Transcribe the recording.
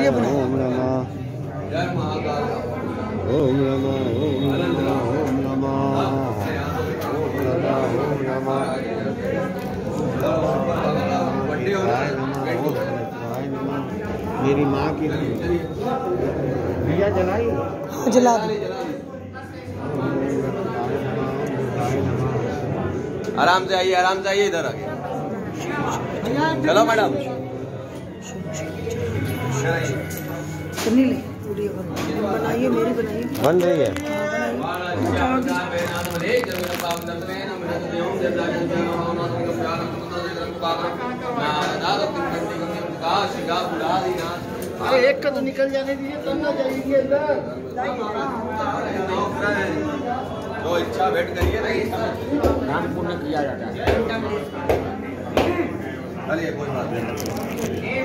Video बना। ओम नमः ओम नमः ओम नमः ओम नमः ओम नमः। मेरी माँ की दिया जलाई, जला दो। आराम से आइए, आराम से आइए, इधर आगे। चलो मैडम। सुनी ले वीडियो बनाइए, मेरी बनाइए। बन रही है। अरे एक का तो निकल जाने दीजिए, तब ना जाइए अंदर। जो इच्छा वेट करिए, दान पुण्य किया जाता है। चलिए कोई बात नहीं।